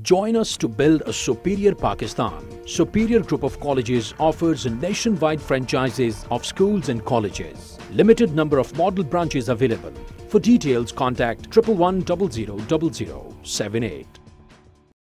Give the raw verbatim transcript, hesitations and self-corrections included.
Join us to build a superior Pakistan. Superior Group of Colleges offers nationwide franchises of schools and colleges. Limited number of model branches available. For details, contact one one one zero zero zero zero seven eight.